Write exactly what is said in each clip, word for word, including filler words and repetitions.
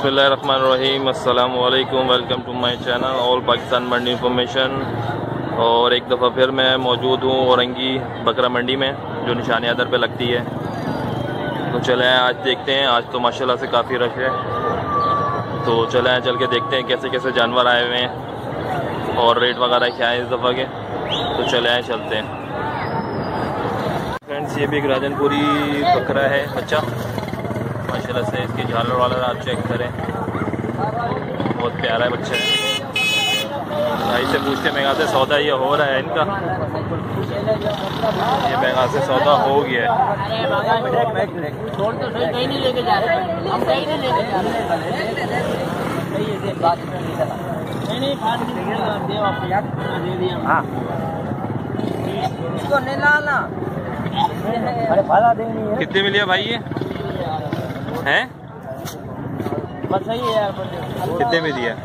बिस्मिल्लाहिर्रहमानिर्रहीम, अस्सलामु अलैकुम, welcome to my channel all Pakistan Mandi information. और एक दफ़ा फिर मैं मौजूद हूँ औरंगी बकरा मंडी में, जो निशान-ए-हaider पे लगती है। तो चले हैं आज देखते हैं, आज तो माशाल्लाह से काफ़ी रश है। तो चले हैं चल के देखते हैं कैसे कैसे जानवर आए हुए हैं और रेट वगैरह क्या है इस दफ़ा के। तो चले आए चलते हैं फ्रेंड्स। ये भी एक राजनपुरी बकरा है बच्चा, माशाल्लाह से इसकी झालर वालर आप चेक करें, बहुत प्यारा है बच्चा है। भाई से पूछते मेगा से सौदा ये हो रहा है इनका, ये मेगा से सौदा हो गया है। कितने में लिया भाई ये हैं? बस सही है यार। कितने में दिया?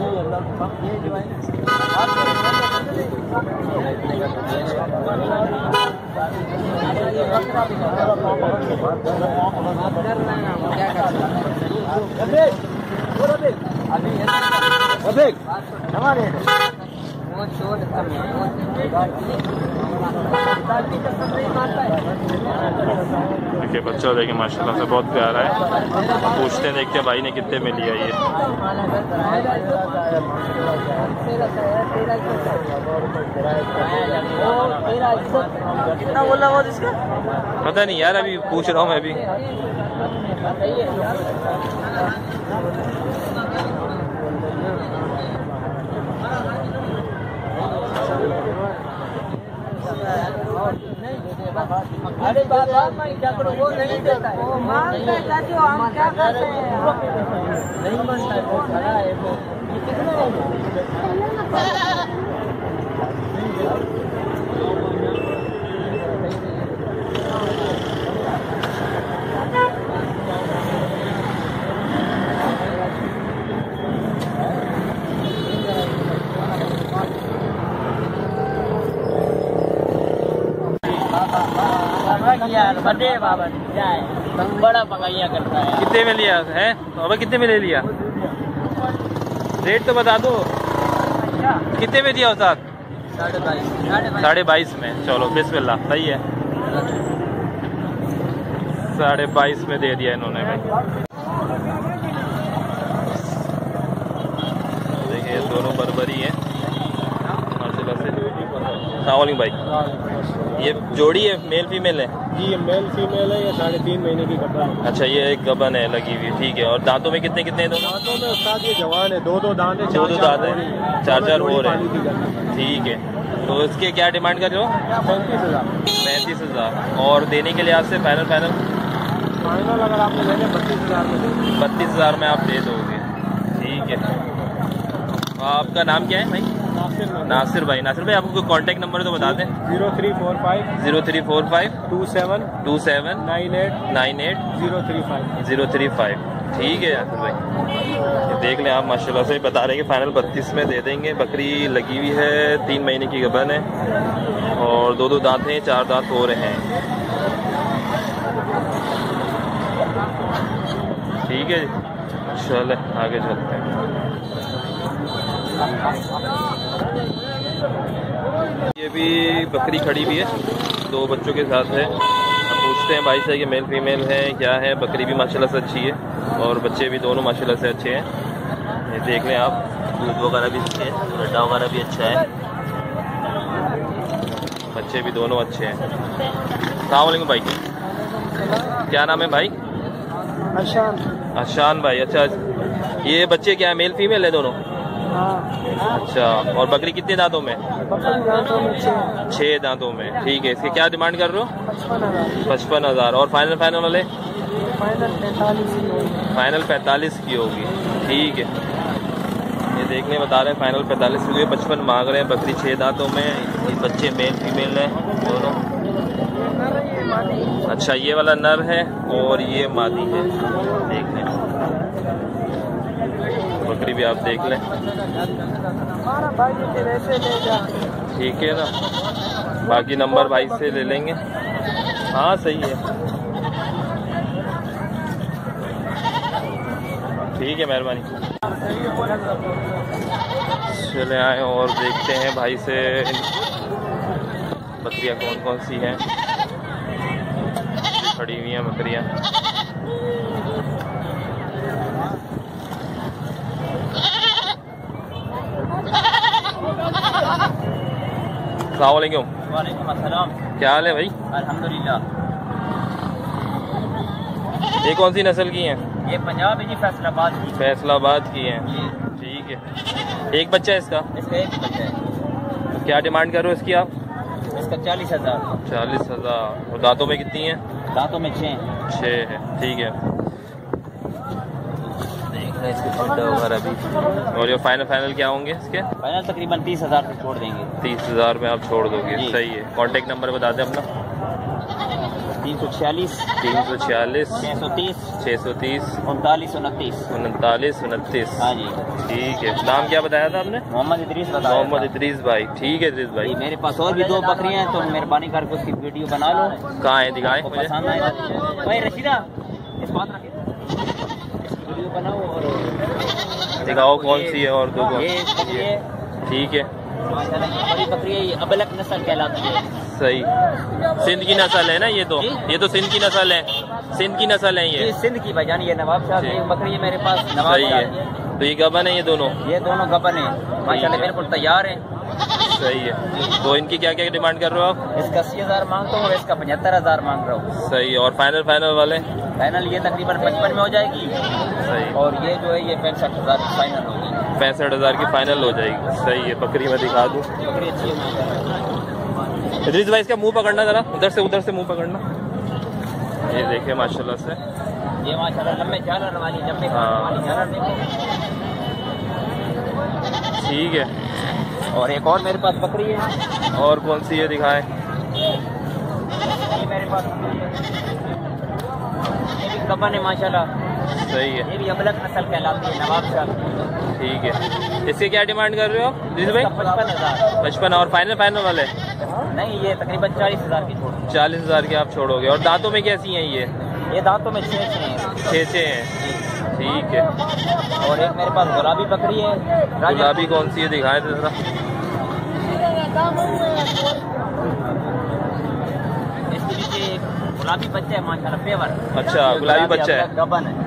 देखिए बच्चा देखिए माशाल्लाह से बहुत प्यारा है। पूछते हैं देखते हैं भाई ने कितने में लिया ये। कितना बोला वो इसका पता नहीं यार, अभी पूछ रहा हूँ मैं भी। अरे बाबा मैं क्या करूँ, वो नहीं देता है, वो मांगता है चाचू, हम क्या करते हैं, नहीं बनता है, वो खड़ा है वो। यार बड़े बाबा क्या है, बड़ा पकाइया करता है। कितने में लिया है? अबे कितने में ले लिया? रेट तो बता दो, कितने में दिया उस्ताद? साढ़े बाईस साढ़े बाईस में। चलो बिस्मिल्लाह, सही है, साढ़े बाईस में दे दिया इन्होंने भाई। देखिए दोनों बरबरी हैं माशाल्लाह से। सलाम भाई, ये जोड़ी है मेल फीमेल है? जी ये मेल फीमेल है, ये साढ़े तीन महीने की गबन है। अच्छा ये एक गबन है लगी हुई, ठीक है। और दांतों में कितने कितने? दोनों दांतों में उस्ताद ये जवान है, दो दो दांत है, दो दो दांत है, चार चार हो रहे हैं, ठीक है। तो इसके क्या डिमांड कर रहे हो? पैंतीस हज़ार पैंतीस हज़ार और देने के लिए आपसे फाइनल फाइनल फाइनल अगर आपने लेने बत्तीस हज़ार में बत्तीस हज़ार में आप दे दोगे, ठीक है। आपका नाम क्या है भाई? नासिर भाई। नासिर भाई आपको कांटेक्ट नंबर तो बता दें। Zero three four five zero three four five two seven two seven nine eight nine eight zero three five zero three five ठीक है यासिर भाई। ये देख लें आप माशाल्लाह से बता रहे हैं कि फाइनल बत्तीस में दे देंगे। बकरी लगी हुई है, तीन महीने की गबन है और दो दो दांत हैं, चार दांत हो रहे हैं, ठीक है। चले आगे चलते हैं। ये भी बकरी खड़ी भी है, दो बच्चों के साथ है। अब पूछते हैं भाई से कि मेल फीमेल है क्या है। बकरी भी माशाल्लाह से अच्छी है और बच्चे भी दोनों माशाल्लाह से अच्छे हैं। ये देख लें आप, दूध वगैरह भी अच्छे हैं, गड्ढा वगैरह भी अच्छा है, बच्चे भी दोनों अच्छे हैं। अस्सलाम वालेकुम भाई, क्या नाम है भाई? अशान। अशान भाई, अच्छा ये बच्चे क्या है, मेल फीमेल है दोनों? अच्छा, और बकरी कितने दांतों में? छह दांतों में, ठीक है। इसकी क्या डिमांड कर रहे हो? पचपन हजार। और फाइनल फाइनल वाले? फाइनल पैंतालीस की होगी, ठीक है। ये देखने बता रहे हैं फाइनल पैंतालीस की, पचपन मांग रहे हैं। बकरी छह दांतों में, ये बच्चे मेल फीमेल हैं दोनों। अच्छा ये वाला नर है और ये मादी है, देख लें। बकरी भी आप देख लें, ठीक है ना। बाकी नंबर भाई से ले लेंगे। हाँ सही है। ठीक है, मेहरबानी। चले आए और देखते हैं भाई से बकरियाँ कौन कौन सी हैं, खड़ी हुई हैं बकरियाँ। अस्सलाम वालेकुम। वालेकुम अस्सलाम। क्या हाल है भाई? अल्हम्दुलिल्लाह। ये कौन सी नस्ल की हैं? ये पंजाब है जी, फैसलाबाद की। फैसलाबाद की हैं, ठीक है। एक बच्चा है इसका? इसका एक बच्चा है। क्या डिमांड कर रहे हो इसकी आप? इसका चालीस हजार। चालीस हजार। और दांतों में कितनी है? दांतों में छः। छः है, ठीक है। देख रहे हैं इसके छोटा वगैरह भी। और ये फाइनल फाइनल क्या होंगे इसके? फाइनल तकरीबन तीस हजार से छोड़ देंगे। तीस हजार में आप छोड़ दोगे, सही है। कॉन्टेक्ट नंबर बता दें अपना। तीन सौ छियालीस तीन सौ छियालीस छः सौ तीस छः सौ तीस उनतालीस उनतीस उनतालीस उनतीस। हाँ जी, ठीक है। नाम क्या बताया था आपने? मोहम्मद इदरीस बताया। मोहम्मद इदरीस भाई, ठीक है इदरीस भाई। मेरे पास और भी दो बकरियां हैं, तो मेहरबानी करके उसकी वीडियो बना लो। कहाँ है, दिखाएं मुझे। पसंद आए भाई रशीदा, इस बात रखे वीडियो बनाओ और दिखाओ कौन सी है और दो कौन। ये ठीक है, बड़ी बकरी है, ये अबलक नस्ल कहलाती है। सही। सिंध की नस्ल है ना ये तो? ये तो सिंध की नस्ल है, सिंध की नस्ल है ये। ये सिंध की भाईजान, ये नवाब शाह की बकरी है मेरे पास। नवाब सही है। तो ये गबन है ये दोनों? ये दोनों गबन है माशाल्लाह, बिल्कुल तैयार है। सही है। तो इनकी क्या क्या डिमांड कर रहे हो आप? इसका अस्सी हजार मांगता हूँ और इसका पचहत्तर हजार मांग रहा हूँ। सही है। और फाइनल फाइनल वाले? फाइनल ये तकरीबन पचपन में हो जाएगी। सही। और ये जो है ये पैंसठ हजार फाइनल होगी। पैंसठ हजार की फाइनल हो जाएगी, सही है। बकरी मैं दिखा दूँ। बकरी अच्छी है। इदरीस भाई इसका मुंह पकड़ना जरा, इधर से उधर से मुंह पकड़ना। ये देखिए माशाल्लाह से, ये माशाल्लाह लंबे झालर वाली लंबे वाली झालर देखो। ठीक है। और एक और मेरे पास बकरी है। और कौन सी है दिखाएं? ये मेरे पास ये भी गबन है माशाल्लाह, सही है। ये भी अबलक नस्ल कहलाती है, नवाब शाह। ठीक है। इसके क्या डिमांड कर रहे हो इदरीस भाई? पचपन हजार। पचपन। और फाइनल फाइनल वाले? नहीं, ये तकरीबन चालीस हजार की छोड़। चालीस हजार की आप छोड़ोगे। और दांतों में कैसी हैं ये? ये दांतों में छः छः हैं। छः छः हैं, ठीक है। और एक मेरे पास गुलाबी बकरी है। गुलाबी कौन सी है दिखाएं तो जरा। इसके नीचे गुलाबी बच्चा है माशाल्लाह, पेवर। अच्छा, गुलाबी बच्चा है, गबन है।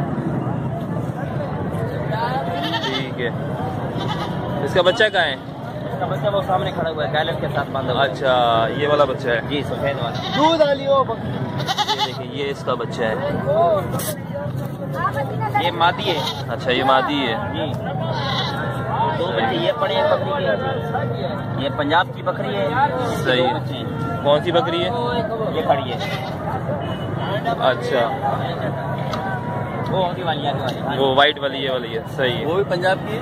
ठीक है। इसका बच्चा कहाँ है? इसका बच्चा वो सामने खड़ा हुआ है, गैलर के साथ बांधा हुआ है। अच्छा, ये वाला बच्चा है? जी, सफेद वाला। दूध वाली हो। ये देखिए, ये इसका बच्चा है। ये मादी है। अच्छा, ये मादी है जी। दो बच्चे ये पड़े हैं बकरी के। ये पंजाब की बकरी है। सही है। कौन सी बकरी है? ये खड़ी है। अच्छा, वो होगी वाली आगे वाली। वो वाइट वाली ये वाली है, सही है। वो भी पंजाब की है।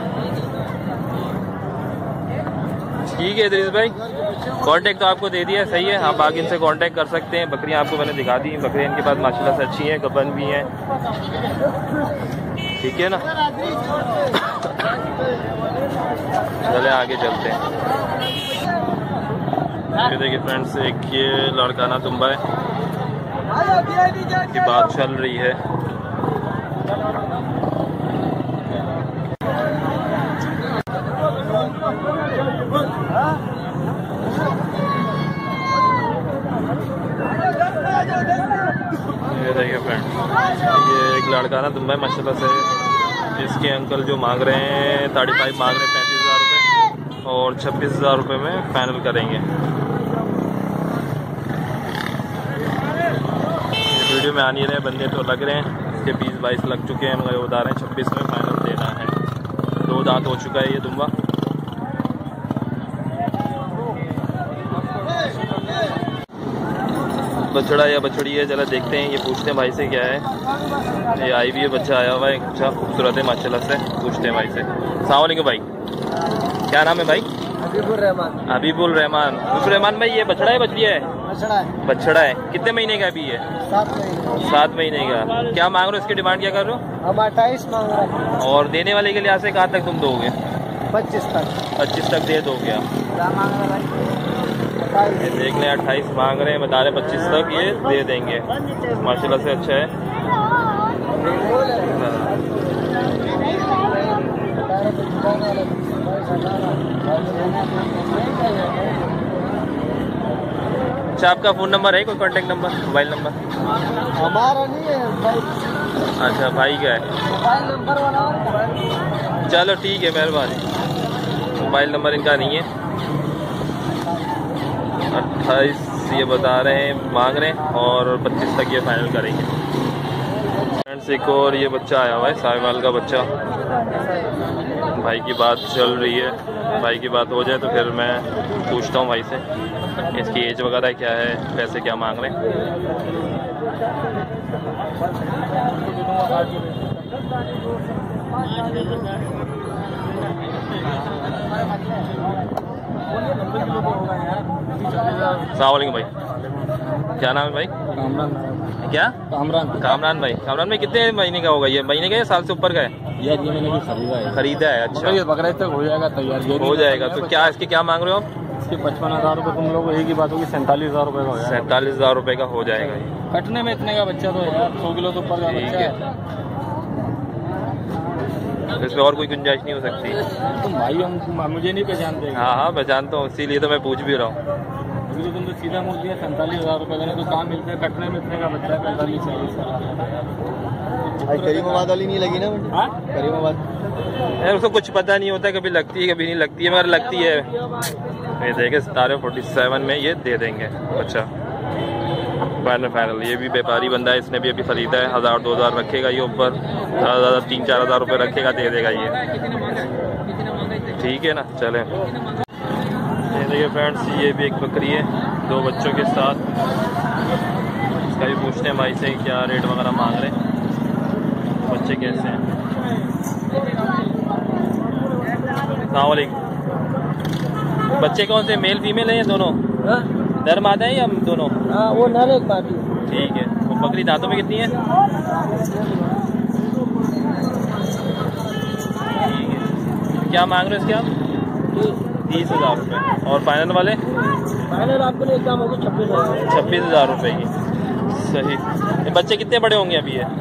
ठीक है इदरीस भाई, कांटेक्ट तो आपको दे दिया, सही है। आप आगे इनसे कांटेक्ट कर सकते हैं। बकरियां आपको मैंने दिखा दी। बकरियां इनके पास माशाल्लाह से अच्छी हैं, गबन भी हैं, ठीक है ना। चले आगे चलते हैं। ये देखिए फ्रेंड्स, एक ये लड़काना तुम्बा है, की बात चल रही है। ये देखिए फ्रेंड्स, ये एक लड़का ना तुम्बा है माशाल्लाह से। इसके अंकल जो मांग रहे हैं थर्टी फाइव मांग रहे हैं, पैंतीस हज़ार रुपये, और छब्बीस हज़ार रुपये में फाइनल करेंगे। वीडियो में आ नहीं रहे बंदे तो लग रहे हैं, इसके बीस बाईस लग चुके हैं, मगर बता रहे हैं छब्बीस में फाइनल देना है। दो दांत हो चुका है ये दुम्बा। बछड़ा या बछड़ी है, चला देखते हैं। ये पूछते हैं भाई से क्या है। ये आई भी है, बच्चा आया हुआ है, अच्छा खूबसूरत है माशाल्लाह से। पूछते हैं भाई से। अस्सलाम वालेकुम भाई, क्या नाम है भाई? हबीबुर रहमान। हबीबुल रहमान। हबीबुर रहमान भाई, ये बछड़ा है बछड़ी है? बछड़ा है। बछड़ा है। कितने महीने का अभी है? सात महीने। सात महीने का। क्या मांग रहे हो, इसकी डिमांड क्या कर रहे हो? हम अट्ठाईस मांग रहे हैं। और देने वाले के लिहाज से कहाँ तक तुम दोगे? पच्चीस तक। पच्चीस तक दे दोगे आप? क्या मांग रहे भाई? ये देख लें, अट्ठाईस मांग रहे हैं, बता रहे पच्चीस तक ये दे देंगे। माशाल्लाह से अच्छा है। अच्छा, आपका फ़ोन नंबर है कोई कांटेक्ट नंबर, मोबाइल नंबर? हमारा नहीं है भाई। अच्छा, भाई का है। मोबाइल नंबर वाला। चलो ठीक है, मेहरबानी। मोबाइल नंबर इनका नहीं है। अट्ठाईस ये बता रहे हैं, मांग रहे हैं, और पच्चीस तक ये फाइनल करेंगे। फ्रेंड्स, एक और ये बच्चा आया हुआ है, साहिवाल का बच्चा। भाई की बात चल रही है, भाई की बात हो जाए तो फिर मैं पूछता हूँ भाई से इसकी एज वगैरह क्या है, पैसे क्या मांग रहे हैं। सलामुअलैकुम भाई, क्या नाम है भाई? कामरान। क्या? कामरान। कामरान भाई, कामरान भाई कितने महीने का होगा ये? महीने का या साल से ऊपर का है? ये मैंने भी खरीदा है। खरीदा है, अच्छा। ये बकरा तक हो जाएगा तैयार, हो जाएगा। तो क्या इसके क्या मांग रहे हो आप? इसके पचपन हजार रुपये तुम लोग एक ही बात होगी, सैंतालीस हजार रुपये का हो जाएगा। सैंतालीस हजार रुपये का हो जाएगा ये। कटने में इतने का बच्चा तो यार, सौ किलो तो ऊपर का बच्चा है। इसमें और कोई गुंजाइश नहीं हो सकती? तुम भाई हम मुझे नहीं पहचानते। हाँ हाँ, पहचानता हूँ, इसीलिए तो मैं पूछ भी रहा हूँ। तो तुम तो सीधा मुझ दिया सैंतालीस हजार रुपये का, तो काम मिलता है कटने में इतने का बच्चा है, पैंतालीस चालीस का। करीमाबाद वाली नहीं लगी ना? हाँ, करीमाबाद यार उसको कुछ पता नहीं होता, कभी लगती है कभी नहीं लगती है, मगर लगती है। ये देखे सतारह फोर्टी सेवन में ये दे देंगे। अच्छा, फाइनल फाइनल। ये भी व्यापारी बंदा है, इसने भी अभी खरीदा है। हज़ार दो हज़ार रखेगा ये ऊपर, ज़्यादा ज़्यादा तीन चार हज़ार रुपये रखेगा, दे देगा ये। ठीक है ना, चलें। ये देखिए फ्रेंड्स, ये भी एक बकरी है दो बच्चों के साथ। इसका भी पूछते हैं भाई से क्या रेट वगैरह मांग रहे हैं, बच्चे कैसे हैं। अस्सलामुअलैकुम। बच्चे कौन से, मेल फीमेल है या दोनों? नर मादा है या दोनों? हाँ, वो नर एक बात। ठीक है। वो बकरी दांतों में कितनी है? ठीक है। क्या मांग रहे हो इसके आप? तीस हजार रुपये। और फाइनल वाले? फाइनल आपको एक दाम होगी छब्बीस हजार छब्बीस हजार रुपये की। सही। ये बच्चे कितने बड़े होंगे अभी? ये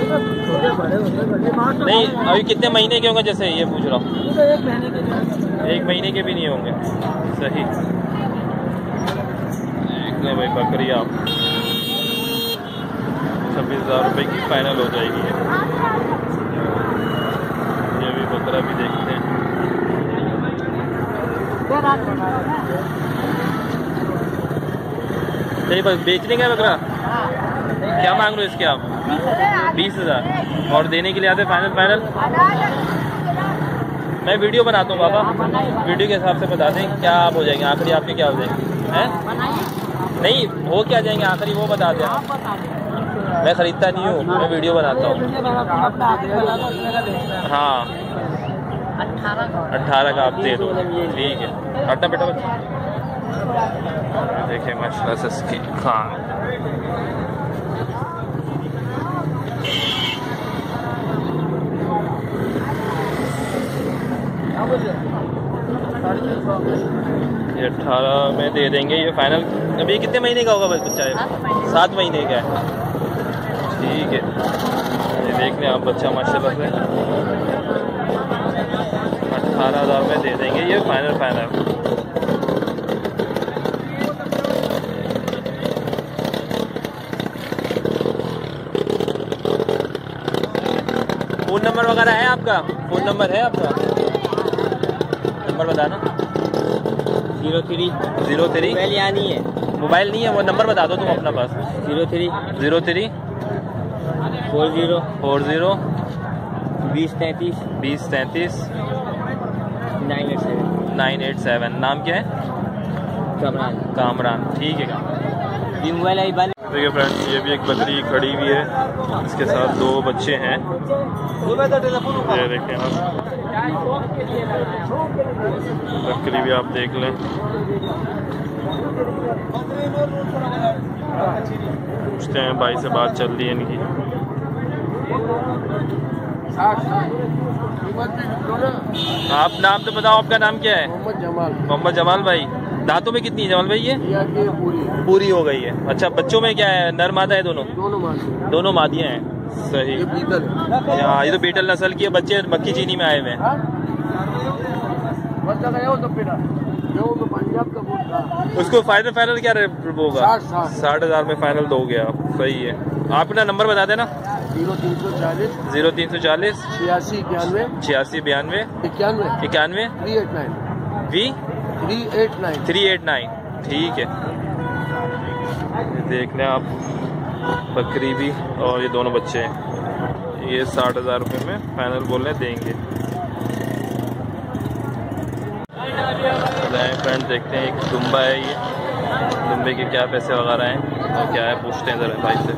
नहीं, अभी कितने महीने के होंगे जैसे, ये पूछ रहा हूँ। एक महीने के एक महीने के भी नहीं होंगे। सही। देख लें भाई, बकरी आप छब्बीस हजार रुपये की फाइनल हो जाएगी ये। ये भी बकरा भी देखते हैं। सही, बस बेचने का बकरा क्या मांग रहे हो इसके आप? बीस हजार। और देने के लिए आते फाइनल फाइनल? मैं वीडियो बनाता हूँ बाबा, वीडियो के हिसाब से बता दें क्या आप हो जाएंगे आखिरी, आपके क्या हो जाएंगे हैं? नहीं, हो क्या जाएंगे आखिरी वो बता दें। मैं खरीदता नहीं हूँ, मैं वीडियो बनाता हूँ। हाँ, अट्ठारह का आप दे दो। ठीक है, हटना बेटा बच्चा। देखिए माशाल्लाह से इसकी खान। ये अट्ठारह में दे देंगे ये फाइनल। अभी कितने महीने का होगा बच्चा है? सात महीने का है। ठीक है, ये देख लें आप बच्चा माशाल्लाह से। अट्ठारह हज़ार में दे देंगे ये फाइनल फाइनल। फ़ोन नंबर वगैरह है आपका? फ़ोन नंबर है आपका? नंबर बताना। Zero three zero three mobile यहाँ नहीं है, मोबाइल नहीं है, वो नंबर बता दो तुम अपना पास। Zero three zero three four zero four zero बीस तैंतीस बीस तैंतीस nine eight seven nine eight seven. नाम क्या है? कामरान। कामरान। ठीक है। ये मोबाइल आई बाल। देखिए फ्रेंड्स, ये भी एक बकरी खड़ी हुई है, इसके साथ दो बच्चे हैं। ये देखें आप, बकरी भी आप देख लें। पूछते हैं भाई से, बात चल रही है इनकी। आप नाम तो बताओ, आपका नाम क्या है? मोहम्मद जमाल। मोहम्मद जमाल भाई। दांतों में कितनी है जमाल भाई? ये पूरी पूरी हो गई है। अच्छा, बच्चों में क्या है, नर मादा है? दोनों दोनों मादियाँ दोनों मादियाँ हैं। सही। ये बीतल है। हाँ, ये तो बीटल नस्ल की है। बच्चे मक्की चीनी में आए हुए हैं। पंजाब का बोल रहा। उसको फाइनल फाइनल क्या होगा? साठ हजार में फाइनल दोगे आप? सही है। आप अपना नंबर बता देना। जीरो तीन सौ चालीस जीरो तीन सौ चालीस छियासी इक्यानवे छियासी बयानवे इक्यानवे इक्यानवे थ्री एट नाइन वी three eight nine three eight nine ठीक है। देख लें आप बकरी भी और ये दोनों बच्चे हैं। ये साठ हजार रुपये में फाइनल बोल रहे देंगे। फ्रेंड देखते हैं एक दुम्बा है, ये दुम्बे के क्या पैसे वगैरह हैं और क्या है पूछते हैं जरा भाई से।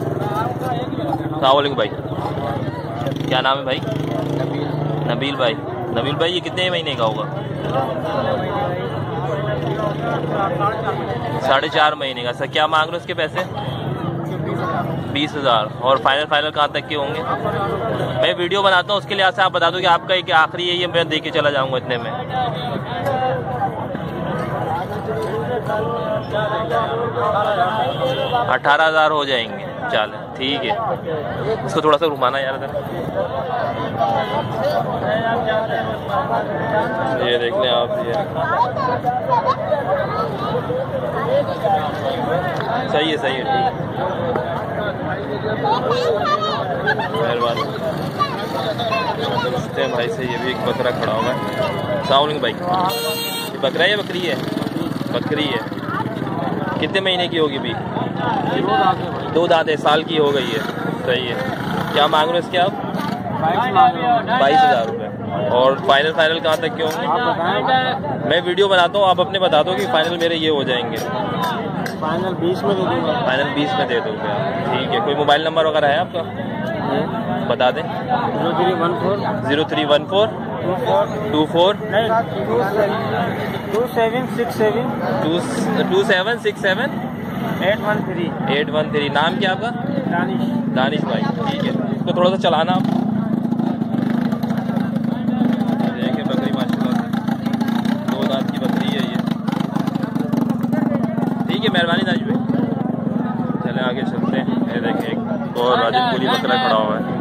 सलाम भाई, क्या नाम है भाई? नबील भाई। नबील भाई ये कितने महीने का होगा? साढ़े चार महीने का। सर क्या मांग रहे हो उसके पैसे? बीस हजार। और फाइनल फाइनल कहाँ तक के होंगे? मैं वीडियो बनाता हूँ उसके लिहाज से आप बता दो कि आपका एक आखिरी है, ये मैं दे के चला जाऊँगा इतने में। अठारह हजार हो जाएंगे। चल ठीक है। इसको थोड़ा सा घुमाना यार इधर। ये देख लें आप, ये सही है सही है ठीक मेहरबानी। पूछते हैं भाई से। ये भी एक बकरा खड़ा हुआ है। सलाम भाई, ये बकरा है या बकरी है? बकरी है। कितने महीने की होगी भी? दो दांत है, साल की हो गई है। सही है। क्या मांग रहे हो इसके आप? बाईस हजार रुपये। और फाइनल फाइनल कहाँ तक के होंगे? मैं वीडियो बनाता हूँ, आप अपने बता दो कि फाइनल मेरे ये हो जाएंगे। फाइनल बीस में दे दूँगा। फाइनल बीस में दे दोगे आप? ठीक है। कोई मोबाइल नंबर वगैरह है आपका? बता दें। Zero three one four zero three one four two four two seven six seven two two seven six seven eight one three eight one three. नाम क्या आपका? दानिश। दानिश भाई ठीक है। इसको थोड़ा सा चलाना आप। देखिए बकरी माशाल्लाह से दो दांत की बकरी है ये। ठीक है, मेहरबानी दानिश भाई। चले आगे चलते हैं। ये देखें एक और राजनपुरी बकरा खड़ा हुआ है।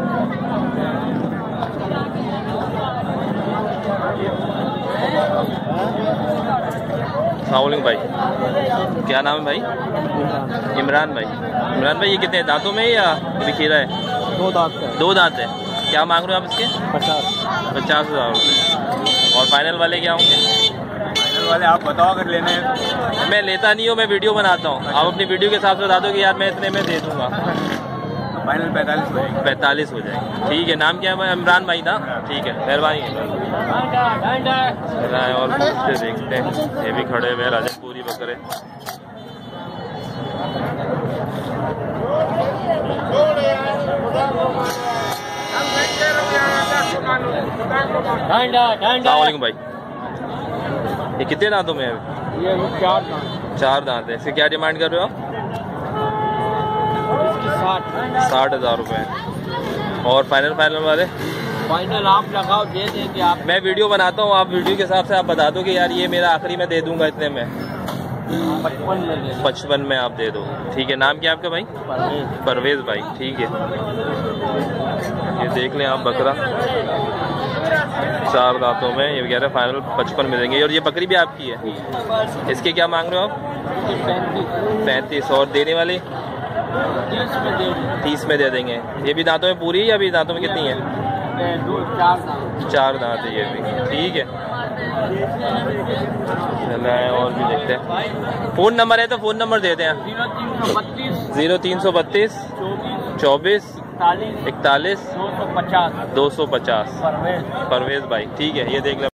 सलाम भाई, क्या नाम है भाई? इमरान भाई। इमरान भाई ये कितने दांतों में या अभी खीरा है? दो दांत है। दो दांत है। क्या मांग रहे हो आप इसके? पचास पचास हजार रुपये। और फाइनल वाले क्या होंगे? फाइनल वाले आप बताओ अगर लेने हैं। मैं लेता नहीं हूँ, मैं वीडियो बनाता हूँ। आप अपनी वीडियो के हिसाब से बता दो कि यार मैं इतने में दे दूंगा। फाइनल पैंतालीस हो जाएंगे। पैंतालीस हो जाएंगे। ठीक है। नाम क्या है? इमरान भाई था। ठीक है, मेहरबानी। और पूछते देखते हैं। ये भी खड़े हुए राजनपुरी बकरे। सलाम भाई, ये कितने दांतों में है? ये चार दांत। चार दांत है। इसकी क्या डिमांड कर रहे हो आप? साठ साठ हजार रुपये। और फाइनल फाइनल वाले? फाइनल आप लगाओ, दे देंगे आप। मैं वीडियो बनाता हूँ, आप वीडियो के हिसाब से आप बता दो कि यार ये मेरा आखिरी में दे दूंगा इतने में। पचपन में पचपन में आप दे दो। ठीक है। नाम क्या आपका भाई? परवेज। परवेज भाई ठीक है। ये देख लें आप बकरा चार दांतों में। ये वगैरह फाइनल पचपन में देंगे। और ये बकरी भी आपकी है? इसके क्या मांग रहे हो आप? पैंतीस। और देने वाले? तीस में दे देंगे। ये भी दांतों में पूरी है या अभी दांतों में कितनी है? चार दांत। चार दांत है ये भी। ठीक है। चला है और भी देखते हैं। फोन नंबर है तो फोन नंबर देते हैं। जीरो तीन सौ बत्तीस जीरो तीन सौ बत्तीस चौबीस इकतालीस इकतालीस दो सौ पचास दो सौ पचास। परवेज। परवेज भाई ठीक है। ये देख ले।